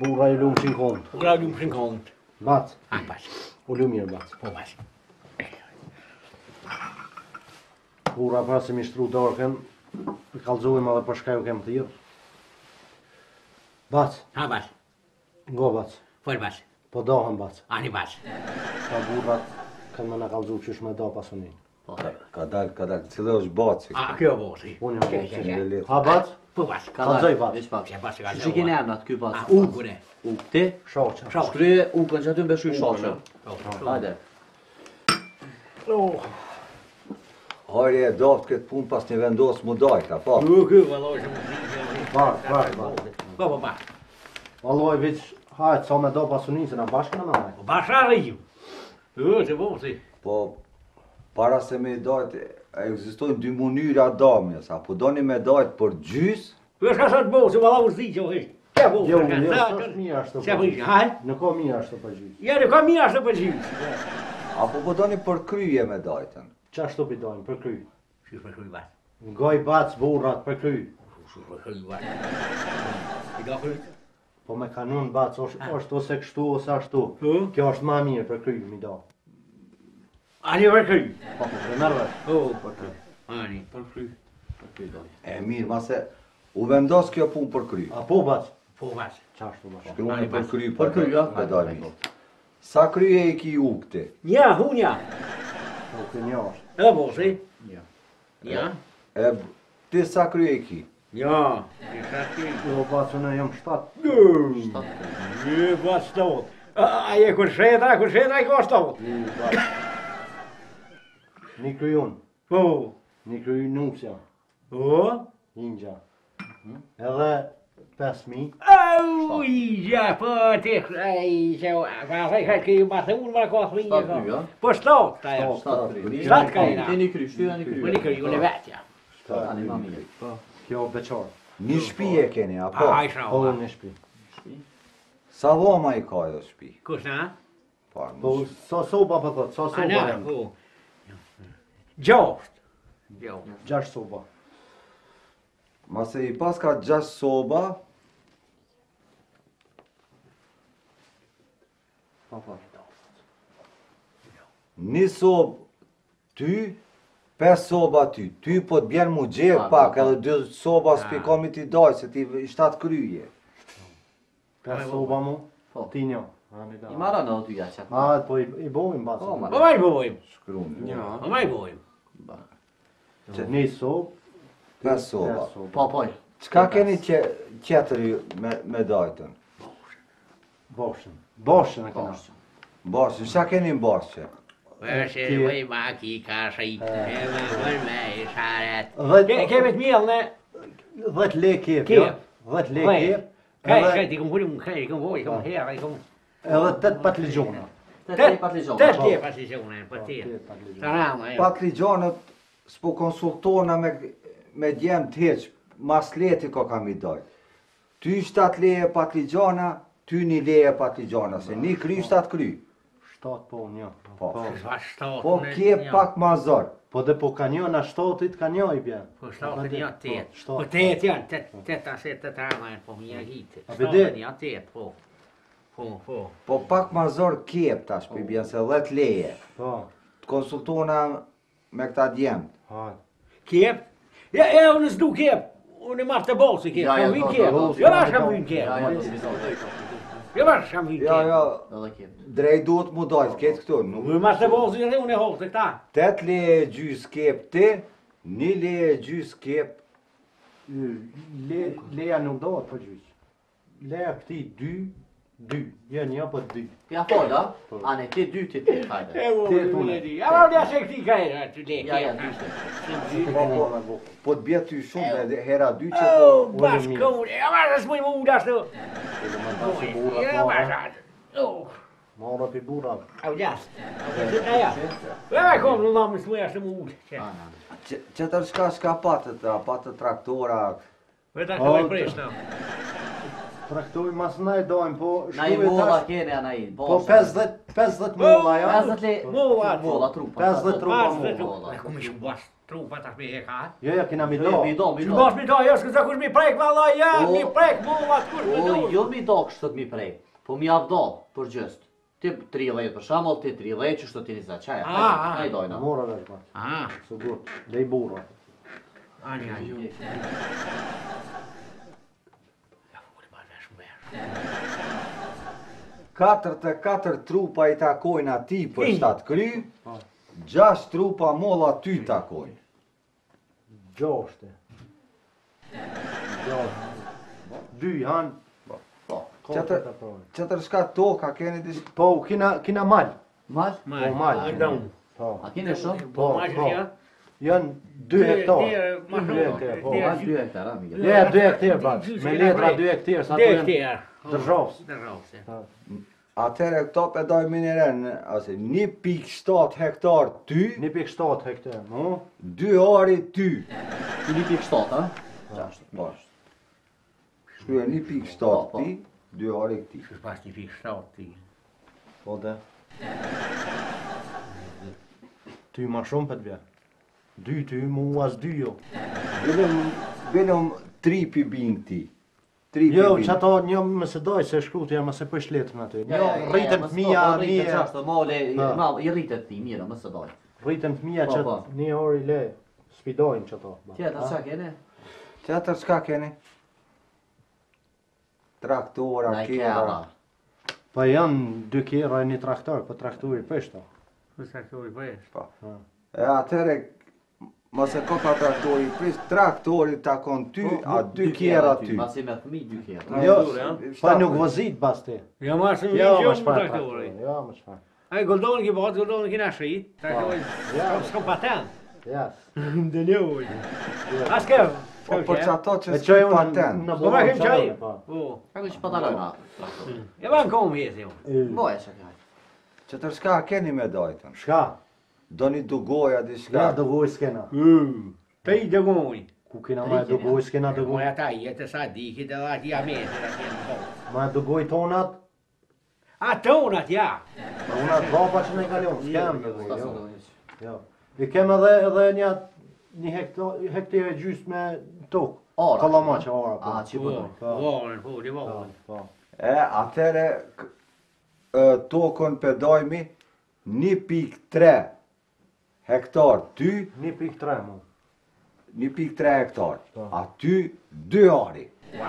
Bura i lumë 5 kont. Bura i lumë 5 kont. Bac. Bac. U lumë mirë bac. Po bac. Bura pas se mi shtru dorken, i kalzojmë edhe për shkaj u kem thirë. Bac. Ha bac. Ngo bac. Fol bac. Po dohen bac. Ani bac. Ka burrat kanë më në kalzu qysh me do pasunin. Ka dal, cile është baci. A, kjo boci. Unë jam Ke. baci. Ha bac? Po bac. Kalzoj bac. Ke bac ka. Që keni emnat ky bac? U kune. Ti? Shoqa. Shkryje ukën që aty mbeshuj shoqë. Hajde. Hajde e doft këtë punë pas një vendos mu dajta, po. Kjo valloj shumë. Bac. Po. Valloj veç hajt sa me do pasunin se na bashkë në me hajt. Po bashkë ju. Të boci. Po, para se me dajt, ekzistojnë dy mënyra damjes, apo doni me dajt për gjys, Po shka sa të boci, valla u zi që u hesh. Ke boci. Jo, s'është mirë ashtu. Se bëj, ha? Nuk ka mirë ashtu për gjys. Ja, ka mirë ashtu për gjys. apo po doni për kryje me dajtën. Çashtu bidojnë për kry. Si për kry bac. Ngoj bac burrat për kry. Si për kry bac. I do kry. Po me kanun bac është ose kështu ose ashtu. Kjo është ma mirë për kry mi do. Ani për kry. Po, dhe mërve. Po, për kry. Ani për kry. E mirë, mase u vendos kjo punë për kry. A po bac? Po bac. Çashtu bac. Shkruani për kry, Për kry, ja. me dajmi. Sa kryje i ki ukti? Ja, hunja. Po kë një është. E boci. Ja. E, ti sa kryje i ki? Ja. I shaki. Jo bac unë jam 7. Je bac stot. A je kursheta i ka stot. Një kry unë. Po. Një kry nusja. O. Ingja. Edhe 5.000. Au, ja, po ti, ai, që pastaj ka që ma se unë ma ka thënë. Shtat kry, ja? Po stot, ta ja. Shtat kry. Shtat ka ina. Ti një kry, shtyra një kry. Po nikë ju ne vetja. Tani ma mirë. Kjo beqar. Një shpi e keni, apo? Ai Po shrau. unë shpi. Sa dhoma i ka jo shpi? Kush na? Po, Po sa soba po thot, sa soba Ana, jam. po. Gjoft. Jo. 6 soba. mase i pas ka 6 soba, Po. një sob ty, 5 soba ty. Ty po të bjen mu gjerë pak, edhe 2 soba s'pikomi ti daj, se ti 7 kryje. 5 soba mu. Po. Ti një. I marra në ty ja që. A, po i bojmë bac. Po, Po mai bojm. Shkruan. Po mai bojm. Një sob. 5 soba. Po, po. Çka keni qetëri me dajtën? Boshën. Boshën e kena. Bashkë, çka keni në bashkë? Përse vëj maki ka shit. E me vën me i sharet. Dhe Kemi të mjell ne. 10 lekë kep. Kep. 10 lekë kep. Kaj, ti kom vurim, kaj, kom voj, kom herë, kom... Edhe 8 patligjona. Te patligjona. Te tje patligjone, po tje. Sarama, jo. Patligjonët s'po konsultona me djemë të heq, mas leti ko kam i dojt. Ty 7 leje patligjona, ty 1 leje patligjona, se 1 kry 7 kry. 7 po një. Po. Po Kje pak ma zor. Po dhe po ka një na 7-it ka një i bjen. Po shtatë një tet. Po, Po tet janë, tet aset të trama po një hitë. A vede? Një tet, po. Po. Po pak ma zor kjep tash, pi bjen se 10 leje. Po. Të konsultona me këta djemë. Ha. Kjep? Ja, unë s'du kjep. Unë marrë të bosi kjep. Kam vin kjep. Jo bash kam vin kjep. Jo bash kam vin Ja, kjep. ja, Edhe kjep. drejt duhet mu dojt, ketë këtu. Unë marrë të bosi dhe unë e hoqë të këta. 8 leje gjys kjep ti, 1 leje gjys kjep. Leja nuk dohet po gjyq. Leja këti 2. Jo një po 2. Ja fola, ane ti 2 ti ti, hajde. E unë e di. A ma vja se këti ka e aty le. Ja, dyshte. Po të bjetë ty shumë, edhe hera 2 që Oh, po... bashkone. Ja ma s'moj më uda shtu. Ja ma shatë. Oh. Mora pi burra. Au gjast. Ja. Ja kom në namë s'moj ashtu më uda. Qëtër shka patët traktora... Veta që më presh në. Traktori mas na i dojmë, po Na i molla kene ana i. Po 50 molla ja. 50 le. Molla. Molla trupa. 50 trupa Pas vetë. molla. Kom ish bas trupa tash me heka. Jo, kena mi Jo, do. mi do, mi Që do. mos mi do, jo s'ka kush mi prek vallaj, ja, O. mi prek mullat kush mi O, do. jo mi do kështu mi prej. Po mi avdo, për gjëst. Ti 30 për shembull, ti 30 që shto ti 20 çaja. Ai dojna. Mora vesh ma. Ah, Sigur. Lej burra. ani. Ja, fuli ma vesh më. 4 trupa i takojnë ati për 7 kry, 6 trupa molla ty takojnë. Gjashte. Dy han. Po. Qëtër shka toka keni dish... Po, kina mal. Mal? Po, mal. Po. A keni shumë? Po, ma që ja. Janë 2 hektar. Ma 2 hektar, po. Ma 2 hektara, Miguel. Ja, 2 hektar, bat. Me letra 2 hektar, sa to janë Dekter. dërzhavs. Dërzhavse. Atëre këto pedoj miniren, ase 1,7 hektar ty, 1,7 hektar, no? 2 ari ty. Ti 1,7, ha? Po. Shkruaj 1,7 ti, 2 ari këti. Që pas një fikë shtatë ti. Po dhe. Ty ma shumë për të bja. 2 ty, mu as 2 jo. Belëm 3 pi bin ti. 3 pi Jo, bin. që ato një më se doj se shkrutja më se për shletën aty. Jo, rritën të mija, Rritën një... qashtë, mole, Ha. i rritet ti, mire, më së doj. Rritën të mija Po, që po. një orë i le, spidojnë që ato. Tjetër, qa kene? Qëtër shka keni? Traktora, Na i kera. kera. Po janë 2 kera e një traktor, po traktori peshto. Kësa këto i bëjsh. E atëre, mëse koka traktori, prish traktori takon ty, a 2 kera ty. Masi me thmi 2 kera. Jo, ja. pa nuk vozit bas ti. Ja ma shumë Jo, një më gjumë shfar traktori. traktori. Jo, më shfar. Ai goldoni ki bëhat, goldoni ki na shri. Traktori, s'kom patent. Jas. Dhe njoj. As ke. Po për që ato që E s'ki qoj unë patent. në Po ma kem qaj. po. Po. Kako që patalojna? Ja ma në kom jesi jo. Boja që kaj. Qëtër shka keni me dojtën? Shka? Do një dugoja di Ja, shka. dëgoj s'kena. Pe i dëgoj. Ku kena ma dëgoj s'kena dëgoj. Moja ta jetë sa dikit edhe ati ametit ati në kohë. Ma dëgoj tonat, A tonat, ja. pa unë atë baba që ne kalon, s'kem dëgoj, Pas jo. më dojnë që. Jo. I kem edhe një hektar e gjysë me tokë. Ora. Kalama që ora. po. A, që Po, përdojnë. vorën, po, li Po, vorën. po. E, atëre tokën pedojmi 1,3 hektar ty, 1,3 mu. 1,3 hektar. Po. A ty 2 ari.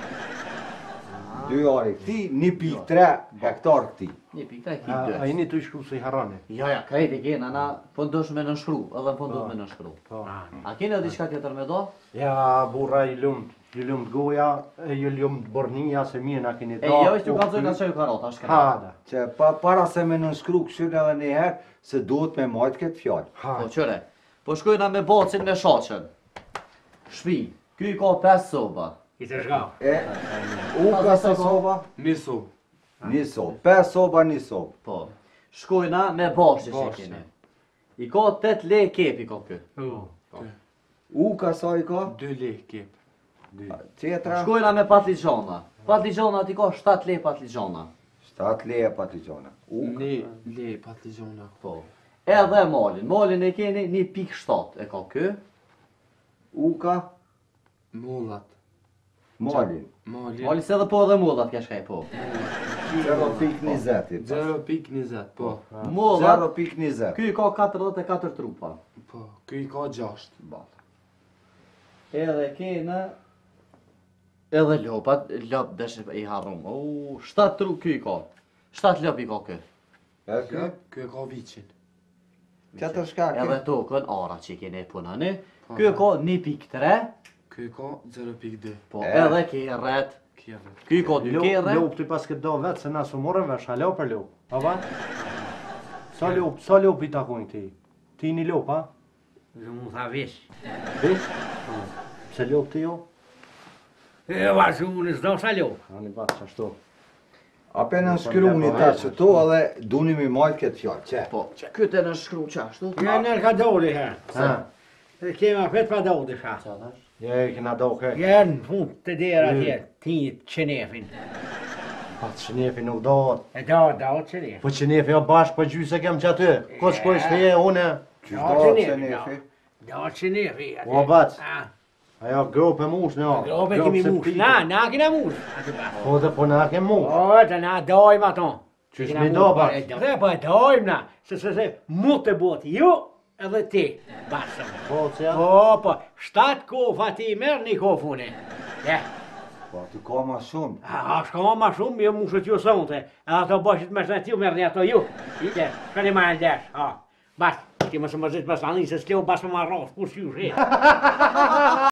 2 ari këti, 1,3 hektar këti. Një pikta e A kip dë. jeni të shkru se i harani. Ja, ja, krejt e kena, na po ndosh me nënshkru, edhe po ndosh me nënshkru. Po. A kena diçka tjetër me do? Ja, burra i lumt goja, e ju lumt bornia, se mirë na keni E da. jo, ishtë ju kalzoj ka qaju karota, është Ha, këna. da. Që para se me nënshkru këshyre edhe njëherë, se duhet me majtë këtë fjallë. Ha. Po qëre, po shkojna me bocin me shaqen. Shpi, ky ka 5 soba. I të shka. E, u ka sa soba? Miso. Një sob. 5 soba, një sob. Po. Shkojna me bashkë që Bashkë. kene. I ka 8 le kepi ka ky. U ka sa i ka? 2 lek kep. Tjetra? Shkojna me patligjona. Patligjona ti ka 7 le patligjona. 7 leje patligjona. U ka. Ne le patligjona. Po. Edhe malin. Malin e keni 1,7 e ka ky. U ka? Mullat. Malin. Malin. Malin se edhe po edhe mullat ke shkaj po. 0,20. 0,20. Po. Mullat, 0,20. ky ka 44 trupa. Po. Ky ka 6. Edhe kene edhe lopat, lop desh i harrum. 7 trup ky ka. 7 lop i ka ky. E ky? Ky ka vicin. Tjetër shka Edhe ke? tokën ara që kene punani. Ky ka 1,3. Ky ka 0,2. Po E. edhe ke rret. Kjeve. Ky ka 2 kere. Lop ti pas këtë do vetë, se na su morën vesh, halo për lop. A ba? Sa lop i takojnë ti? Ti një lop, a? Dhe mu tha vesh. Vesh? Pse lop ti jo? E vazhë unë s'do sa lo. Ani bat qashtu. Ape në shkru një ta që to edhe duni mi majtë këtë fjallë. Që? Po, këtë në shkru qashtu. Ja nërë ka doli her. Ha. E kema pet pa doli sha. Je, kena do kë. Ja në fund të dera tje, ti qenefin. Pa të shnefi nuk do. E do qenefin. Po qenefi jo bashkë për gjysë e kem që aty. Ko shkoj shpeje, une. Qysh Ja, do që që nefi, nefi? Dat is niet weer. Robert. Ah, Ja, grope moes nou. geloof ik in mijn moes. Na geen moes. Voor de ponaak moes. Oh, daarna duim maar dan. Tjus niet daar, Bart. Dat is bij duim na. Ze zeggen, motorboot. Jo, en wat die. Bassen. Wat ja? Opa, stadko wat die meer niet gevonden. Ja. Wat, du kan maar som. Als gewoon maar zo, je moet het je zo doen. En dan was het maar net meer net al joh. Ja, kan je maar daar. Ah, maar, je moet maar zitten, maar dan is het stil, maar maar af, koers je.